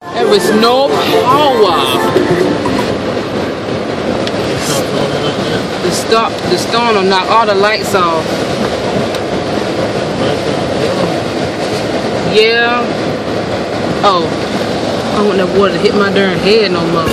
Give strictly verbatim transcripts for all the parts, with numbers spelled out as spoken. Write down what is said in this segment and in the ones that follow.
There is no power. The stop, the storm will knock all the lights off. Yeah. Oh, I don't want that water to hit my darn head no more.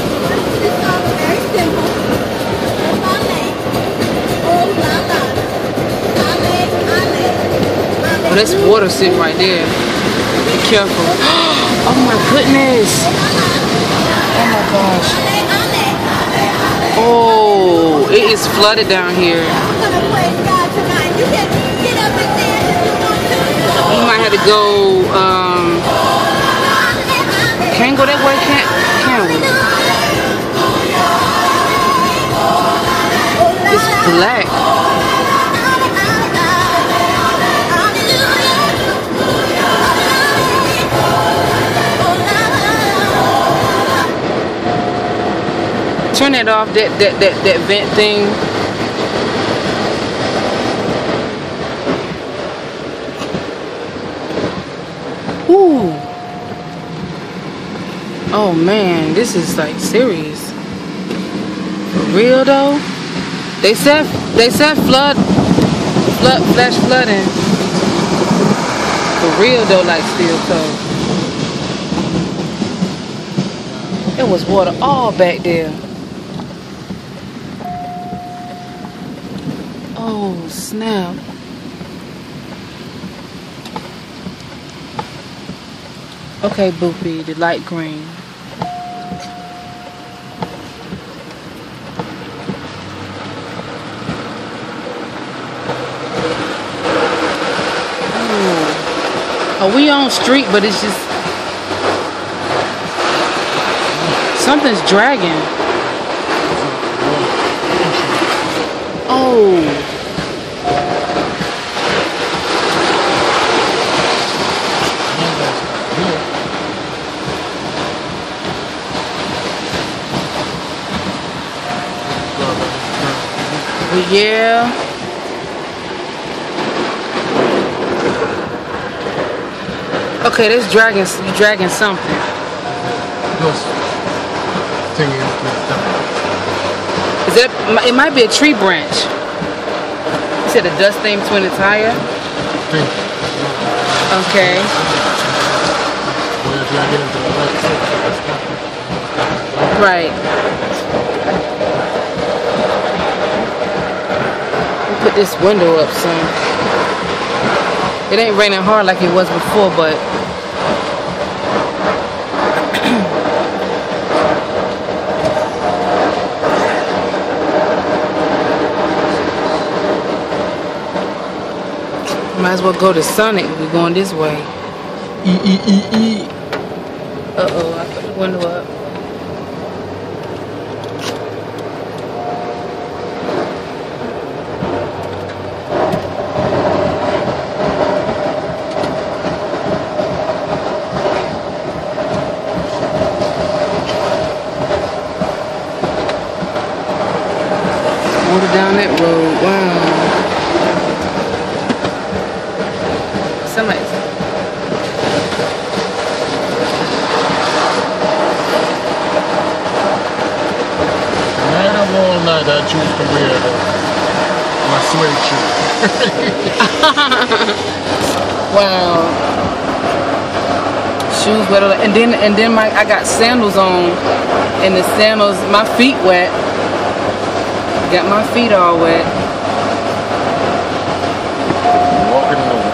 Oh, that's water sitting right there. Be careful. Oh my goodness. Oh my gosh. Oh, it is flooded down here. You might have to go, um, can't go that way, can't, can we? It's black. Turn that off, that, that, that, that vent thing. Ooh. Oh man, this is like serious. For real though? They said they said flood flood flash flooding. For real though, like still so. There was water all back there. Oh snap. Okay, Boopy, the light green. Ooh. Are we on street, but it's just something's dragging. Oh. Yeah. Okay, that's dragging. You dragging something. Is that? It might be a tree branch. You said a dust thing between the tire. Okay. Right. Put this window up some. It ain't raining hard like it was before, but might as well go to Sonic. We're going this way. E e e e. Uh oh, I put the window up. Water down that road. Wow. Somebody's. Night of all night, I choose to wear the, my suede shoes. Wow. Shoes wet, and then and then my I got sandals on, and the sandals, my feet wet. Got my feet all wet. Walking over.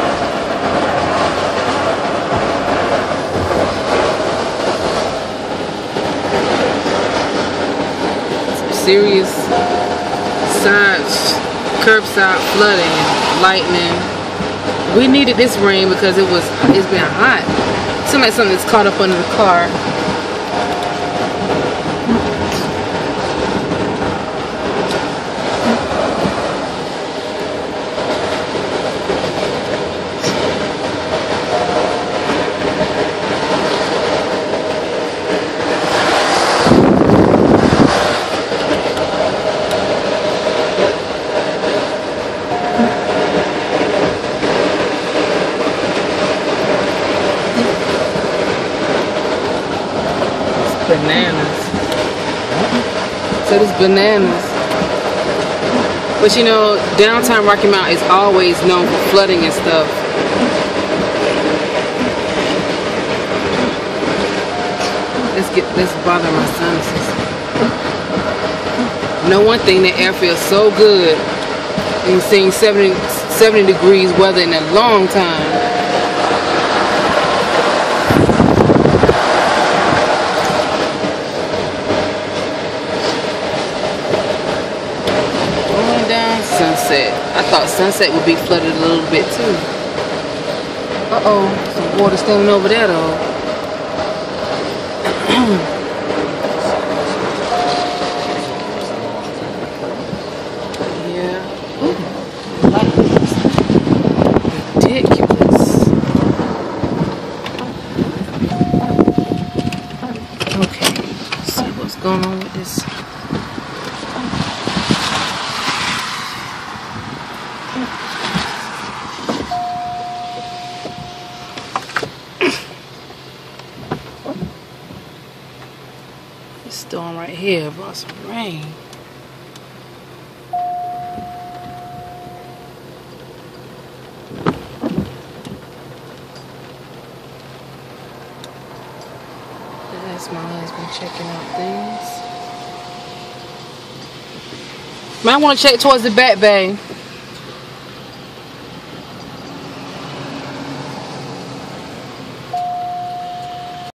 Some serious side, curbside flooding, lightning. We needed this rain because it was it's been hot. Seems like something that's caught up under the car. Bananas. So it's bananas. But you know, downtown Rocky Mount is always known for flooding and stuff. Let's get let's bother my sinuses. No one thing, the air feels so good. We've seen seventy, seventy degrees weather in a long time. Going down Sunset. I thought Sunset would be flooded a little bit too. Uh-oh, some water standing over there though. Yeah. Ooh, ridiculous. Okay, let's see what's going on with this. This storm right here brought some rain. That's my husband checking out things. Man, I want to check towards the back bay.